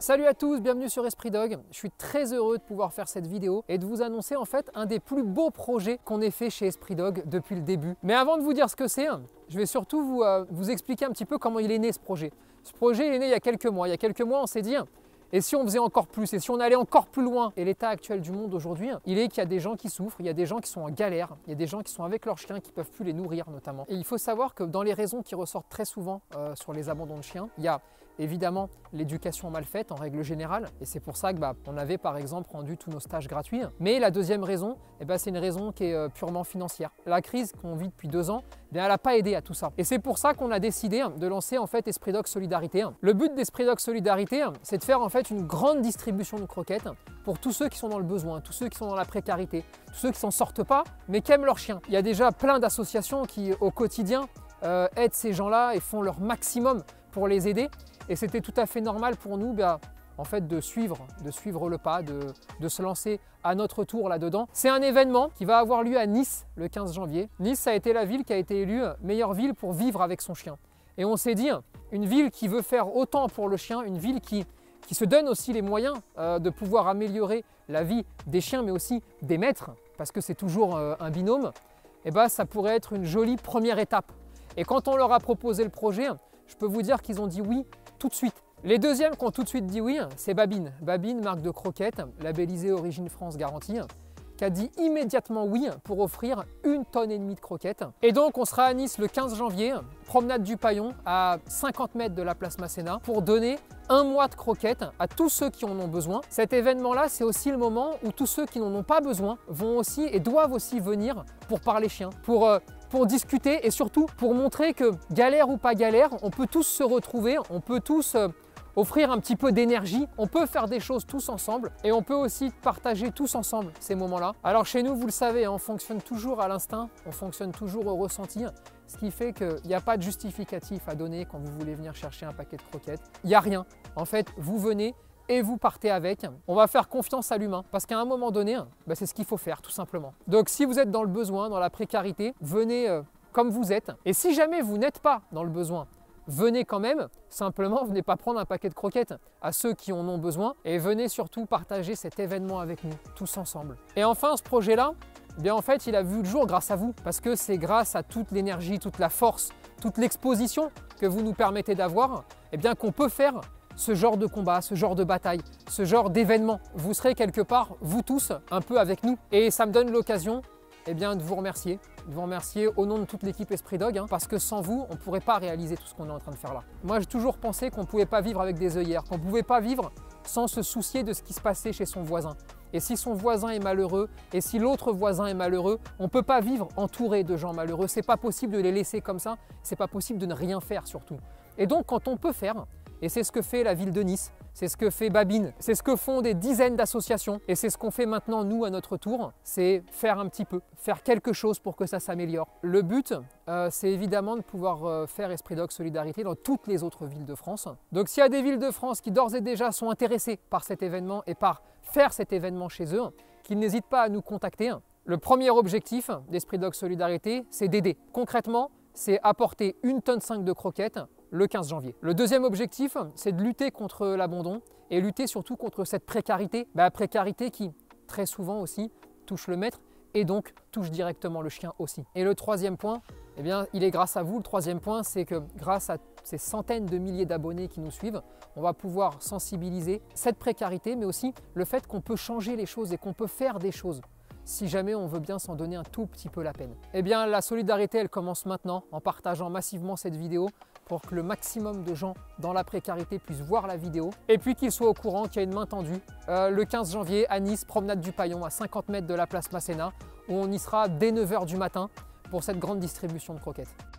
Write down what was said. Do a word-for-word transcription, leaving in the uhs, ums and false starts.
Salut à tous, bienvenue sur Esprit Dog. Je suis très heureux de pouvoir faire cette vidéo et de vous annoncer en fait un des plus beaux projets qu'on ait fait chez Esprit Dog depuis le début. Mais avant de vous dire ce que c'est, je vais surtout vous, euh, vous expliquer un petit peu comment il est né ce projet. Ce projet il est né il y a quelques mois. Il y a quelques mois, on s'est dit, et si on faisait encore plus, et si on allait encore plus loin? Et l'état actuel du monde aujourd'hui, il est qu'il y a des gens qui souffrent, il y a des gens qui sont en galère, il y a des gens qui sont avec leurs chiens, qui ne peuvent plus les nourrir notamment. Et il faut savoir que dans les raisons qui ressortent très souvent euh, sur les abandons de chiens, il y a évidemment l'éducation mal faite en règle générale, et c'est pour ça que bah, on avait par exemple rendu tous nos stages gratuits. Mais la deuxième raison, eh ben, c'est une raison qui est euh, purement financière. La crise qu'on vit depuis deux ans, eh bien, elle n'a pas aidé à tout ça. Et c'est pour ça qu'on a décidé de lancer en fait Esprit Dog Solidarité. Le but d'Esprit Dog Solidarité, c'est de faire en fait une grande distribution de croquettes pour tous ceux qui sont dans le besoin, tous ceux qui sont dans la précarité, tous ceux qui s'en sortent pas, mais qui aiment leurs chiens. Il y a déjà plein d'associations qui au quotidien euh, aident ces gens-là et font leur maximum pour les aider. Et c'était tout à fait normal pour nous bah, en fait, de, suivre, de suivre le pas, de, de se lancer à notre tour là-dedans. C'est un événement qui va avoir lieu à Nice le quinze janvier. Nice a été la ville qui a été élue meilleure ville pour vivre avec son chien. Et on s'est dit, une ville qui veut faire autant pour le chien, une ville qui, qui se donne aussi les moyens euh, de pouvoir améliorer la vie des chiens, mais aussi des maîtres, parce que c'est toujours euh, un binôme, et bah, ça pourrait être une jolie première étape. Et quand on leur a proposé le projet, je peux vous dire qu'ils ont dit oui tout de suite. Les deuxièmes qui ont tout de suite dit oui, c'est Babine. Babine, marque de croquettes, labellisée Origine France Garantie, qui a dit immédiatement oui pour offrir une tonne et demie de croquettes. Et donc on sera à Nice le quinze janvier, promenade du Paillon, à cinquante mètres de la place Masséna, pour donner un mois de croquettes à tous ceux qui en ont besoin. Cet événement-là, c'est aussi le moment où tous ceux qui n'en ont pas besoin vont aussi et doivent aussi venir pour parler chiens, pour euh, pour discuter et surtout pour montrer que galère ou pas galère, on peut tous se retrouver, on peut tous euh, offrir un petit peu d'énergie, on peut faire des choses tous ensemble et on peut aussi partager tous ensemble ces moments-là. Alors chez nous, vous le savez, on fonctionne toujours à l'instinct, on fonctionne toujours au ressenti, ce qui fait qu'il n'y a pas de justificatif à donner quand vous voulez venir chercher un paquet de croquettes. Il n'y a rien. En fait, vous venez et vous partez avec. On va faire confiance à l'humain parce qu'à un moment donné, bah, c'est ce qu'il faut faire tout simplement. Donc si vous êtes dans le besoin, dans la précarité, venez euh, comme vous êtes. Et si jamais vous n'êtes pas dans le besoin, venez quand même, simplement venez pas prendre un paquet de croquettes à ceux qui en ont besoin et venez surtout partager cet événement avec nous, tous ensemble. Et enfin, ce projet-là, eh bien en fait, il a vu le jour grâce à vous parce que c'est grâce à toute l'énergie, toute la force, toute l'exposition que vous nous permettez d'avoir, eh bien qu'on peut faire ce genre de combat, ce genre de bataille, ce genre d'événement. Vous serez quelque part, vous tous, un peu avec nous. Et ça me donne l'occasion eh bien, de vous remercier, de vous remercier au nom de toute l'équipe Esprit Dog, hein, parce que sans vous, on ne pourrait pas réaliser tout ce qu'on est en train de faire là. Moi, j'ai toujours pensé qu'on ne pouvait pas vivre avec des œillères, qu'on ne pouvait pas vivre sans se soucier de ce qui se passait chez son voisin. Et si son voisin est malheureux, et si l'autre voisin est malheureux, on ne peut pas vivre entouré de gens malheureux. C'est pas possible de les laisser comme ça, c'est pas possible de ne rien faire surtout. Et donc, quand on peut faire, et c'est ce que fait la ville de Nice, c'est ce que fait Babine, c'est ce que font des dizaines d'associations et c'est ce qu'on fait maintenant nous à notre tour, c'est faire un petit peu, faire quelque chose pour que ça s'améliore. Le but, euh, c'est évidemment de pouvoir euh, faire Esprit Dog Solidarité dans toutes les autres villes de France. Donc s'il y a des villes de France qui d'ores et déjà sont intéressées par cet événement et par faire cet événement chez eux, qu'ils n'hésitent pas à nous contacter. Le premier objectif d'Esprit Dog Solidarité, c'est d'aider. Concrètement, c'est apporter une tonne cinq de croquettes le quinze janvier. Le deuxième objectif, c'est de lutter contre l'abandon et lutter surtout contre cette précarité, bah, précarité qui, très souvent aussi, touche le maître et donc touche directement le chien aussi. Et le troisième point, eh bien, il est grâce à vous. Le troisième point, c'est que grâce à ces centaines de milliers d'abonnés qui nous suivent, on va pouvoir sensibiliser cette précarité, mais aussi le fait qu'on peut changer les choses et qu'on peut faire des choses si jamais on veut bien s'en donner un tout petit peu la peine. Eh bien, la solidarité, elle commence maintenant en partageant massivement cette vidéo pour que le maximum de gens dans la précarité puissent voir la vidéo et puis qu'ils soient au courant qu'il y a une main tendue euh, le quinze janvier à Nice, promenade du Paillon, à cinquante mètres de la place Masséna, où on y sera dès neuf heures du matin pour cette grande distribution de croquettes.